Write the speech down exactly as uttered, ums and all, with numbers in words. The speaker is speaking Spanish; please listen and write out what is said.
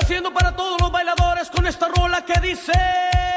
haciendo para todos los bailadores con esta rola que dice...